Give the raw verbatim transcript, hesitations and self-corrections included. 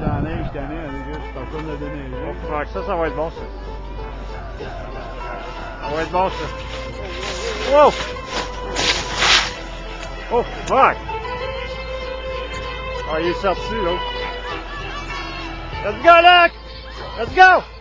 dans la neige cette année, les gars, je suis en train de le déneiger. Oh fuck, ça, ça va être bon, ça. Ça va être bon, ça. Wow! Oh fuck! Ah, il est sorti, là. Let's go, Luc! Let's go!